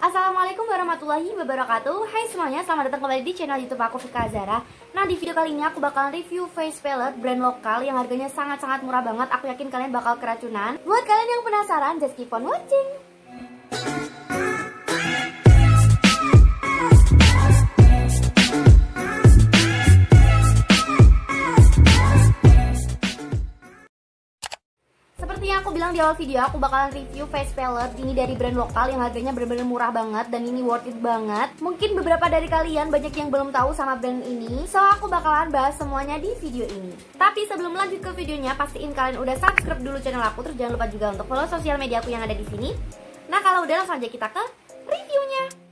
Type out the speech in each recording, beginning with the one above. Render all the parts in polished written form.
Assalamualaikum warahmatullahi wabarakatuh. Hai semuanya, selamat datang kembali di channel YouTube aku, Vika Azhara. Nah, di video kali ini aku bakalan review face palette brand lokal yang harganya sangat-sangat murah banget. Aku yakin kalian bakal keracunan. Buat kalian yang penasaran, just keep on watching. Seperti yang aku bilang di awal video, aku bakalan review face palette ini dari brand lokal yang harganya bener-bener murah banget dan ini worth it banget. Mungkin beberapa dari kalian banyak yang belum tahu sama brand ini, so aku bakalan bahas semuanya di video ini. Tapi sebelum lanjut ke videonya, pastiin kalian udah subscribe dulu channel aku, terus jangan lupa juga untuk follow sosial media aku yang ada di sini. Nah, kalau udah langsung aja kita ke reviewnya.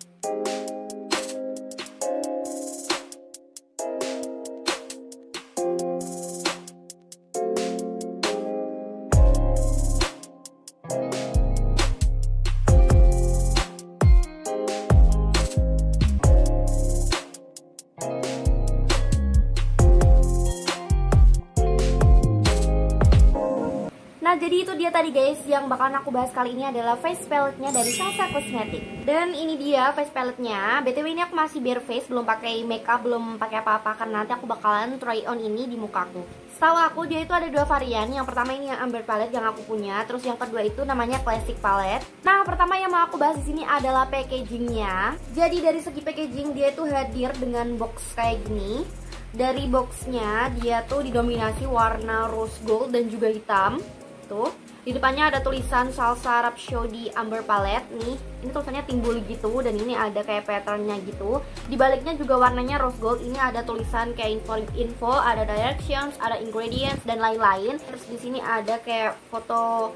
Nah, jadi itu dia tadi guys, yang bakalan aku bahas kali ini adalah face palette-nya dari Salsa Cosmetic. Dan ini dia face palette-nya. BTW ini aku masih bare face, belum pakai makeup, belum pakai apa-apa, karena nanti aku bakalan try on ini di mukaku. Setahu aku dia itu ada dua varian. Yang pertama ini yang amber palette yang aku punya, terus yang kedua itu namanya classic palette. Nah, pertama yang mau aku bahas di sini adalah packaging-nya. Jadi dari segi packaging dia itu hadir dengan box kayak gini. Dari boxnya dia tuh didominasi warna rose gold dan juga hitam. Di depannya ada tulisan Salsa Rhapsody Amber Palette nih. Ini tulisannya timbul gitu dan ini ada kayak patternnya gitu. Di baliknya juga warnanya rose gold. Ini ada tulisan kayak info, ada directions, ada ingredients dan lain-lain. Terus di sini ada kayak foto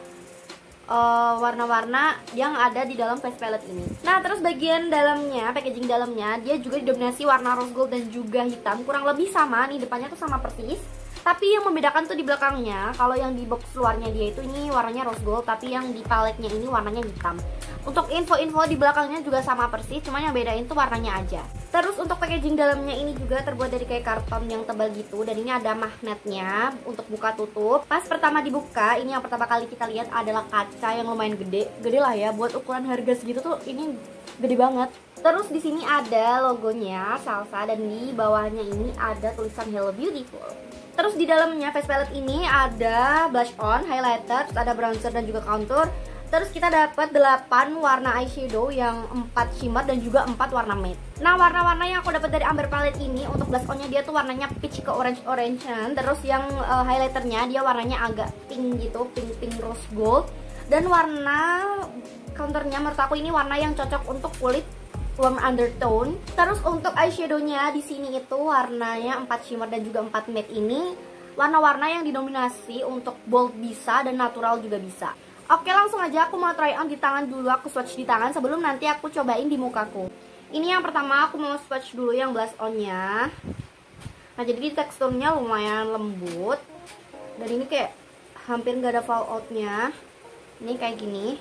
warna-warna yang ada di dalam face palette ini. Nah, terus bagian dalamnya, packaging dalamnya dia juga didominasi warna rose gold dan juga hitam. Kurang lebih sama nih, depannya tuh sama persis. Tapi yang membedakan tuh di belakangnya, kalau yang di box luarnya dia itu ini warnanya rose gold, tapi yang di paletnya ini warnanya hitam. Untuk info-info di belakangnya juga sama persis, cuma yang bedain tuh warnanya aja. Terus untuk packaging dalamnya ini juga terbuat dari kayak karton yang tebal gitu, dan ini ada magnetnya untuk buka tutup. Pas pertama dibuka, ini yang pertama kali kita lihat adalah kaca yang lumayan gede lah ya, buat ukuran harga segitu tuh ini gede banget. Terus di sini ada logonya Salsa dan di bawahnya ini ada tulisan Hello Beautiful. Terus di dalamnya face palette ini ada blush on, highlighter, ada bronzer dan juga contour. Terus kita dapat 8 warna eyeshadow yang 4 shimmer dan juga 4 warna matte. Nah, warna-warna yang aku dapat dari amber palette ini untuk blush onnya dia tuh warnanya peach ke orange-orangean. Terus yang highlighternya dia warnanya agak pink gitu, pink rose gold. Dan warna contournya menurut aku ini warna yang cocok untuk kulit warm undertone. Terus untuk eyeshadownya di sini itu warnanya 4 shimmer dan juga 4 matte ini warna-warna yang didominasi untuk bold bisa dan natural juga bisa. Oke, langsung aja aku mau try on di tangan dulu, aku swatch di tangan sebelum nanti aku cobain di mukaku. Ini yang pertama aku mau swatch dulu yang blush on-nya. Nah, jadi teksturnya lumayan lembut dan ini kayak hampir nggak ada fallout-nya. Ini kayak gini.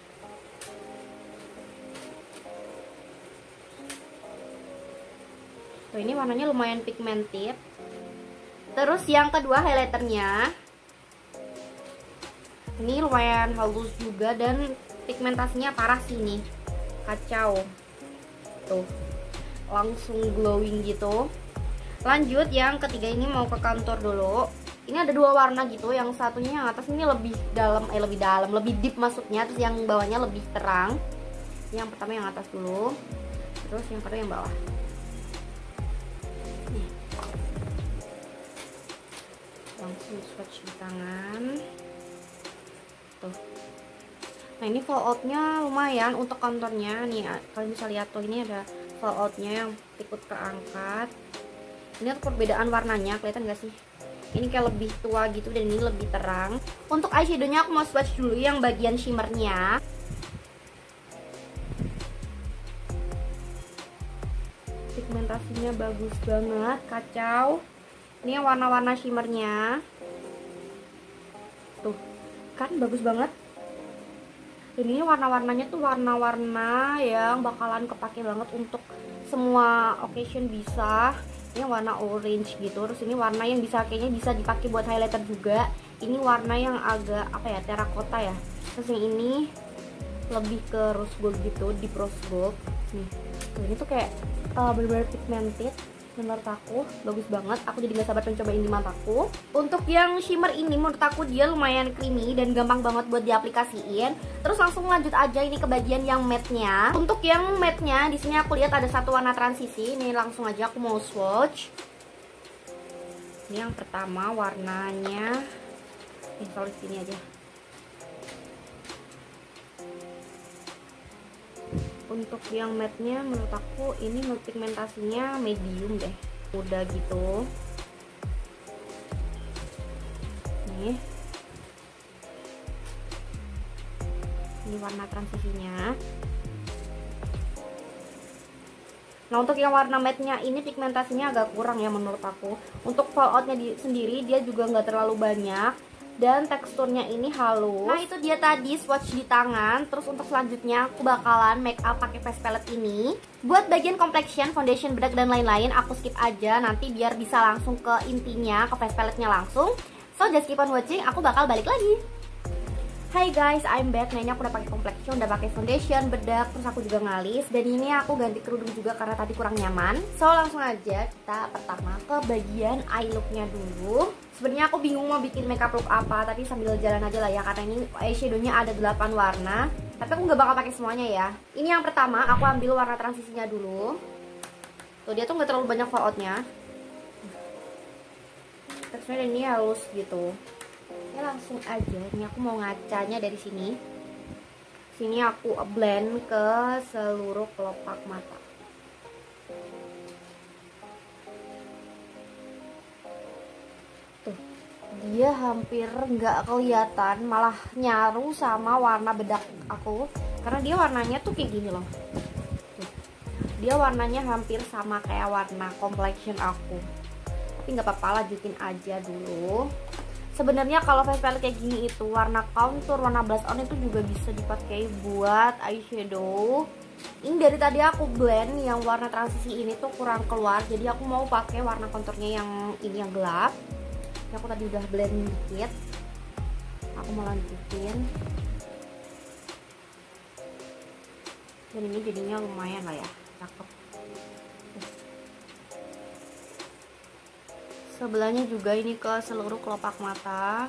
Ini warnanya lumayan pigmented. Terus yang kedua highlighternya ini lumayan halus juga dan pigmentasinya parah sih nih, kacau tuh, langsung glowing gitu. Lanjut yang ketiga ini mau ke contour dulu. Ini ada dua warna gitu, yang satunya yang atas ini lebih dalam, lebih deep maksudnya, terus yang bawahnya lebih terang. Yang pertama yang atas dulu, terus yang kedua yang bawah. Langsung swatch di tangan tuh. Nah, ini falloutnya lumayan untuk konturnya nih, kalian bisa lihat tuh, ini ada falloutnya yang ikut keangkat. Ini tuh perbedaan warnanya, kelihatan gak sih? Ini kayak lebih tua gitu dan ini lebih terang. Untuk eyeshadownya aku mau swatch dulu yang bagian shimmernya. Pigmentasinya bagus banget, kacau. Ini yang warna-warna shimmernya tuh, kan bagus banget. Ini warna-warnanya tuh warna-warna yang bakalan kepake banget untuk semua occasion bisa. Ini warna orange gitu. Terus ini warna yang kayaknya bisa dipakai buat highlighter juga. Ini warna yang agak apa ya, terakota ya. Terus yang ini lebih ke rose gold gitu, deep rose gold. Nih, ini tuh kayak bener-bener pigmented. Menurut aku bagus banget, aku jadi gak sabar mencobain di mataku. Untuk yang shimmer ini menurut aku dia lumayan creamy dan gampang banget buat diaplikasiin. Terus langsung lanjut aja ini ke bagian yang matte-nya. Untuk yang matte-nya di sini aku lihat ada satu warna transisi. Ini langsung aja aku mau swatch. Ini yang pertama warnanya, ini taruh di sini aja. Untuk yang matte-nya menurut aku ini pigmentasinya medium deh, muda gitu. Nih, ini warna transisinya. Nah, untuk yang warna matte-nya ini pigmentasinya agak kurang ya menurut aku. Untuk fallout-nya sendiri dia juga nggak terlalu banyak. Dan teksturnya ini halus. Nah, itu dia tadi swatch di tangan. Terus untuk selanjutnya aku bakalan make up pakai face palette ini. Buat bagian complexion, foundation, bedak dan lain-lain aku skip aja, nanti biar bisa langsung ke intinya, ke face palette-nya langsung. So just keep on watching, aku bakal balik lagi. Hai guys, I'm back. Nah, ini aku udah pakai complexion, udah pakai foundation, bedak, terus aku juga ngalis. Dan ini aku ganti kerudung juga karena tadi kurang nyaman. So langsung aja kita pertama ke bagian eye look-nya dulu. Sebenarnya aku bingung mau bikin makeup look apa, tapi sambil jalan aja lah ya, karena ini eyeshadow-nya ada 8 warna. Tapi aku nggak bakal pakai semuanya ya. Ini yang pertama, aku ambil warna transisinya dulu. Tuh, dia tuh nggak terlalu banyak fallout-nya. Teksturnya ini halus gitu. Ya langsung aja, ini aku mau ngacanya dari sini. Sini aku blend ke seluruh kelopak mata. Tuh, dia hampir nggak kelihatan, malah nyaru sama warna bedak aku. Karena dia warnanya tuh kayak gini loh. Tuh, dia warnanya hampir sama kayak warna complexion aku. Tapi nggak apa-apa, lanjutin aja dulu. Sebenarnya kalau face palette kayak gini itu warna contour, warna blush on itu juga bisa dipakai buat eyeshadow. Ini dari tadi aku blend yang warna transisi ini tuh kurang keluar, jadi aku mau pakai warna konturnya yang ini yang gelap. Ini aku tadi udah blend dikit. Aku mau lanjutin. Dan ini jadinya lumayan lah ya, cakep. Sebelahnya juga ini ke seluruh kelopak mata.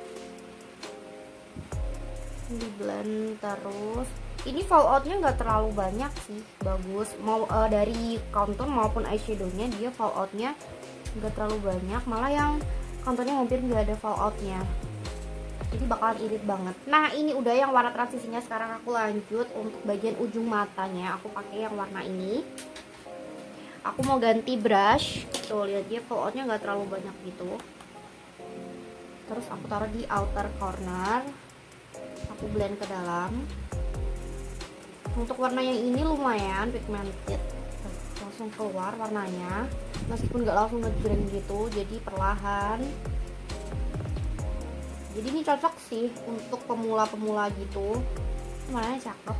Di blend terus. Ini falloutnya nggak terlalu banyak sih, bagus. Mau dari contour maupun eyeshadownya dia falloutnya nggak terlalu banyak. Malah yang contournya hampir nggak ada falloutnya. Jadi bakalan irit banget. Nah, ini udah yang warna transisinya. Sekarang aku lanjut untuk bagian ujung matanya. Aku pakai yang warna ini. Aku mau ganti brush. Tuh, lihat dia falloutnya nggak terlalu banyak gitu. Terus aku taruh di outer corner. Aku blend ke dalam. Untuk warna yang ini lumayan pigmented. Langsung keluar warnanya. Meskipun nggak langsung ngejreng gitu, jadi perlahan. Jadi ini cocok sih untuk pemula-pemula gitu. Warnanya cakep.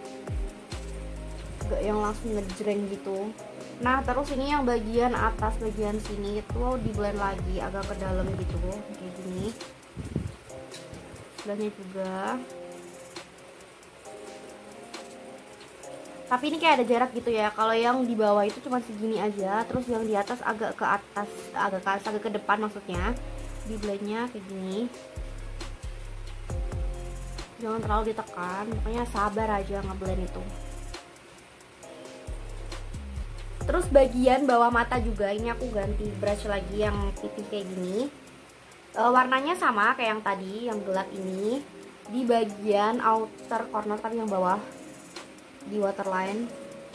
Nggak yang langsung ngejreng gitu. Nah, terus ini yang bagian atas, bagian sini itu di blend lagi agak ke dalam gitu, kayak gini. Sebelahnya juga. Tapi ini kayak ada jarak gitu ya. Kalau yang di bawah itu cuma segini aja, terus yang di atas agak ke atas, agak ke depan maksudnya. Di blendnya kayak gini. Jangan terlalu ditekan, pokoknya sabar aja ngeblend itu. Terus bagian bawah mata juga ini aku ganti brush lagi yang tipis kayak gini. Warnanya sama kayak yang tadi, yang gelap ini. Di bagian outer corner tadi yang bawah, di waterline.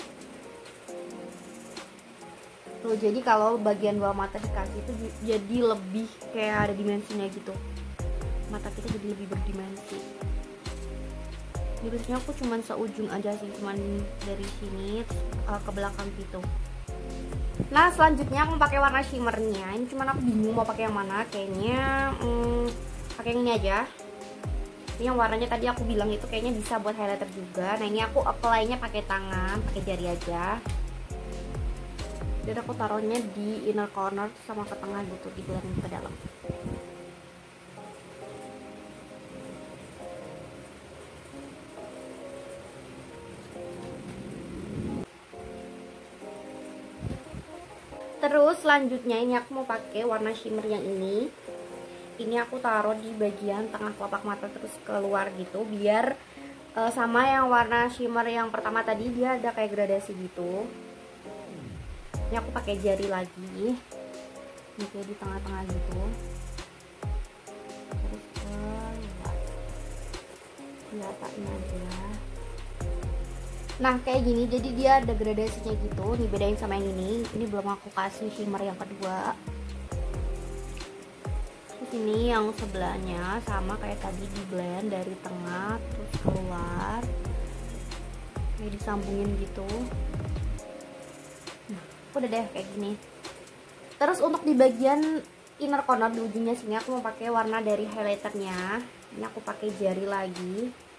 Tuh, jadi kalau bagian bawah mata dikasih itu jadi lebih kayak ada dimensinya gitu. Mata kita jadi lebih berdimensi. Ini biasanya aku cuman seujung aja sih, cuman dari sini ke belakang gitu. Nah, selanjutnya aku pakai warna shimmernya. Ini cuman aku bingung mau pakai yang mana. Kayaknya pakai yang ini aja. Ini yang warnanya tadi aku bilang itu kayaknya bisa buat highlighter juga. Nah, ini aku apply-nya pakai tangan, pakai jari aja. Dan aku taruhnya di inner corner sama ke tengah gitu, di blend ke dalam. Terus selanjutnya ini aku mau pakai warna shimmer yang ini. Ini aku taruh di bagian tengah kelopak mata terus keluar gitu, biar sama yang warna shimmer yang pertama tadi dia ada kayak gradasi gitu. Ini aku pakai jari lagi, ini kayak di tengah-tengah gitu. Terus keluar, diatain aja. Nah kayak gini, jadi dia ada gradasinya gitu. Nih bedain sama yang ini. Ini belum aku kasih shimmer yang kedua. Terus ini yang sebelahnya sama kayak tadi, di blend dari tengah terus keluar, kayak disambungin gitu. Nah udah deh kayak gini. Terus untuk di bagian inner corner di ujungnya sini aku mau pakai warna dari highlighternya. Ini aku pakai jari lagi.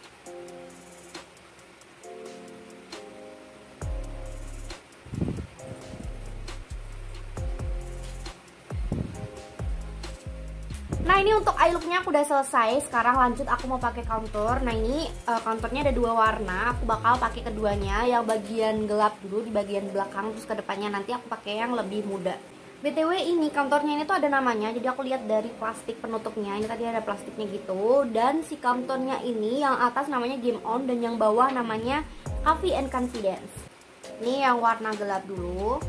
Nah ini untuk eye looknya aku udah selesai. Sekarang lanjut aku mau pakai contour. Nah ini contournya ada dua warna. Aku bakal pakai keduanya. Yang bagian gelap dulu di bagian belakang, terus ke depannya nanti aku pakai yang lebih muda. BTW ini contournya ini tuh ada namanya. Jadi aku lihat dari plastik penutupnya. Ini tadi ada plastiknya gitu. Dan si contournya ini yang atas namanya Game On dan yang bawah namanya Coffee and Confidence. Ini yang warna gelap dulu.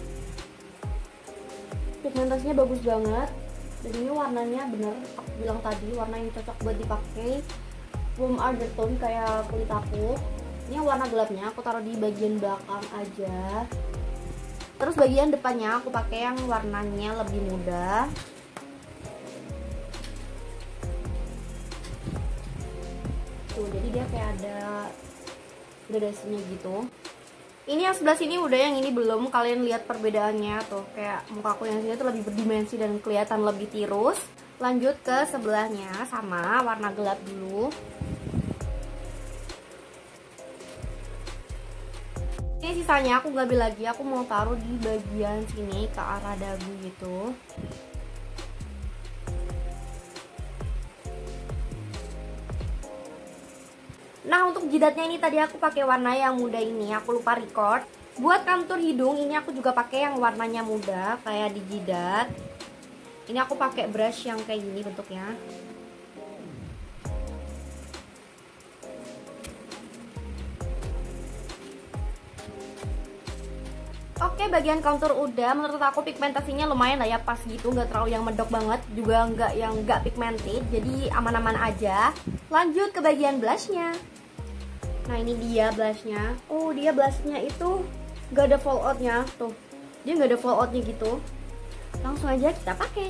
Pigmentasinya bagus banget. Dan ini warnanya bener, aku bilang tadi warna yang cocok buat dipakai warm undertone kayak kulit aku. Ini warna gelapnya aku taruh di bagian belakang aja. Terus bagian depannya aku pakai yang warnanya lebih muda. Tuh, jadi dia kayak ada gradasinya gitu. Ini yang sebelah sini udah, yang ini belum. Kalian lihat perbedaannya tuh, kayak mukaku yang sini tuh lebih berdimensi dan kelihatan lebih tirus. Lanjut ke sebelahnya sama warna gelap dulu. Ini sisanya aku gambil lagi, aku mau taruh di bagian sini ke arah dagu gitu. Nah untuk jidatnya ini tadi aku pakai warna yang muda ini, aku lupa record. Buat kontur hidung ini aku juga pakai yang warnanya muda kayak di jidat. Ini aku pakai brush yang kayak gini bentuknya. Oke, bagian contour udah. Menurut aku pigmentasinya lumayan lah ya, pas gitu, nggak terlalu yang medok banget, juga nggak yang nggak pigmented, jadi aman-aman aja. Lanjut ke bagian blushnya. Nah ini dia blushnya. Oh dia blushnya itu nggak ada falloutnya tuh, dia nggak ada falloutnya gitu. Langsung aja kita pakai.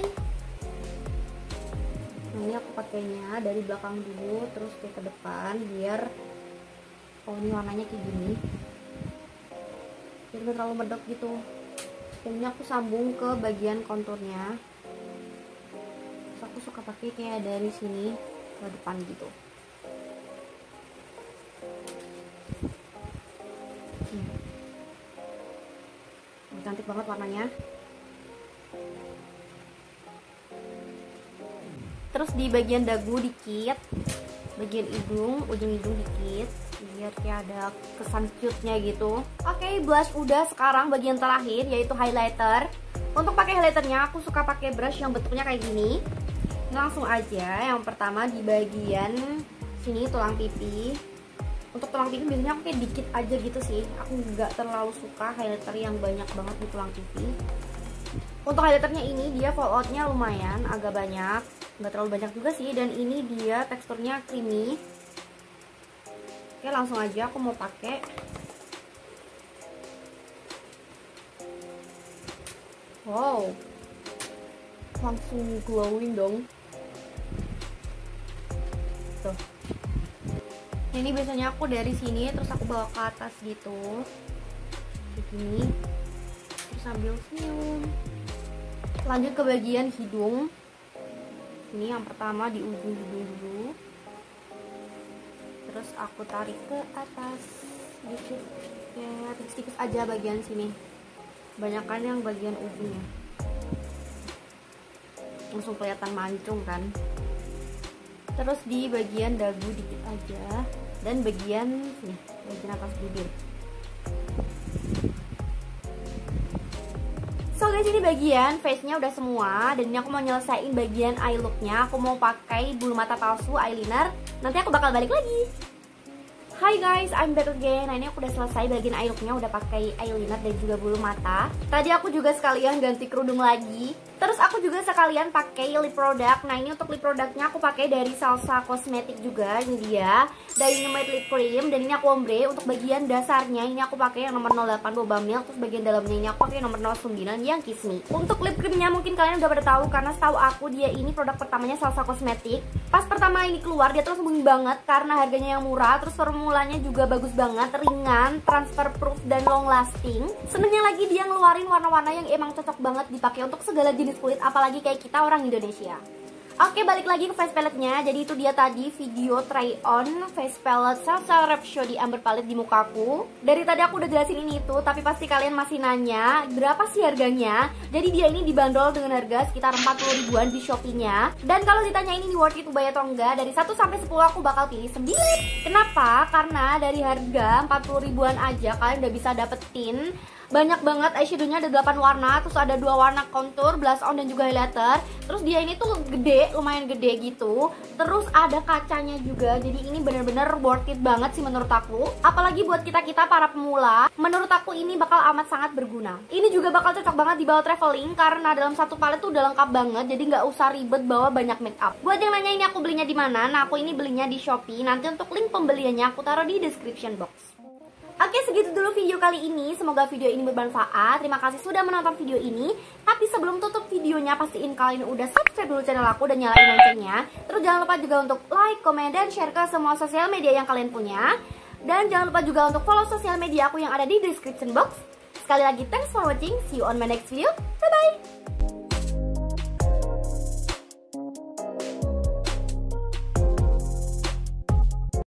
Nah ini aku pakainya dari belakang dulu, terus ke depan biar ini warnanya kayak gini. Biar gak terlalu medok gitu. Dan ini aku sambung ke bagian konturnya. Terus aku suka pakai kayak dari sini ke depan gitu. Cantik banget warnanya. Terus di bagian dagu dikit, bagian hidung, ujung hidung dikit, biar kayak ada kesan cute-nya gitu. Oke, blush udah. Sekarang bagian terakhir yaitu highlighter. Untuk pakai highlighternya aku suka pakai brush yang bentuknya kayak gini. Langsung aja yang pertama di bagian sini tulang pipi. Untuk tulang pipi biasanya aku kayak dikit aja gitu sih. Aku nggak terlalu suka highlighter yang banyak banget di tulang pipi. Untuk highlighternya ini dia falloutnya lumayan, agak banyak, nggak terlalu banyak juga sih. Dan ini dia teksturnya creamy. Oke, langsung aja aku mau pakai. Wow, langsung glowing dong. Tuh. Ini biasanya aku dari sini terus aku bawa ke atas gitu, begini, terus sambil senyum. Lanjut ke bagian hidung. Ini yang pertama di ujung hidung dulu. Terus aku tarik ke atas dikit, ya tipis-tipis aja bagian sini. Banyakan yang bagian ujungnya. Langsung kelihatan mancung kan. Terus di bagian dagu dikit aja, dan bagian nih, bagian atas bibir. So guys, ini bagian face-nya udah semua. Dan ini aku mau nyelesain bagian eye look-nya. Aku mau pakai bulu mata palsu eyeliner. Nanti aku bakal balik lagi. Hai guys, I'm back again. Nah ini aku udah selesai bagian eye look-nya, udah pakai eyeliner dan juga bulu mata. Tadi aku juga sekalian ganti kerudung lagi. Terus aku juga sekalian pakai lip product. Nah ini untuk lip productnya aku pakai dari Salsa Cosmetic juga. Ini dia, Dynamite Lip Cream. Dan ini aku ombre. Untuk bagian dasarnya ini aku pakai yang nomor 08 Boba Milk. Terus bagian dalamnya ini aku pakai yang nomor 09 yang Kiss Me. Untuk lip creamnya mungkin kalian udah pada tahu, karena setahu aku dia ini produk pertamanya Salsa Cosmetic. Pas pertama ini keluar dia tuh langsung booming banget karena harganya yang murah. Terus formulanya juga bagus banget, ringan, transfer proof dan long lasting. Senengnya lagi dia ngeluarin warna-warna yang emang cocok banget dipakai untuk segala jenis kulit, apalagi kayak kita orang Indonesia. Oke, balik lagi ke face palette-nya. Jadi itu dia tadi video try on face palette Salsa Rhapsody Amber Palette di mukaku. Dari tadi aku udah jelasin ini itu, tapi pasti kalian masih nanya berapa sih harganya. Jadi dia ini dibanderol dengan harga sekitar 40 ribuan di Shopee-nya. Dan kalau ditanya ini worth it to buy atau enggak, dari 1 sampai 10 aku bakal pilih 9. Kenapa? Karena dari harga 40 ribuan aja kalian udah bisa dapetin banyak banget eyeshadownya, ada 8 warna. Terus ada 2 warna contour, blush on dan juga highlighter. Terus dia ini tuh gede, lumayan gede gitu. Terus ada kacanya juga. Jadi ini bener-bener worth it banget sih menurut aku. Apalagi buat kita-kita para pemula, menurut aku ini bakal amat sangat berguna. Ini juga bakal cocok banget dibawa traveling, karena dalam satu palet tuh udah lengkap banget. Jadi nggak usah ribet bawa banyak make up. Buat yang nanya ini aku belinya di mana? Nah aku ini belinya di Shopee. Nanti untuk link pembeliannya aku taruh di description box. Oke, segitu dulu video kali ini. Semoga video ini bermanfaat. Terima kasih sudah menonton video ini. Tapi sebelum tutup videonya, pastiin kalian udah subscribe dulu channel aku dan nyalain loncengnya. Terus jangan lupa juga untuk like, komen, dan share ke semua sosial media yang kalian punya. Dan jangan lupa juga untuk follow sosial media aku yang ada di description box. Sekali lagi, thanks for watching. See you on my next video. Bye-bye.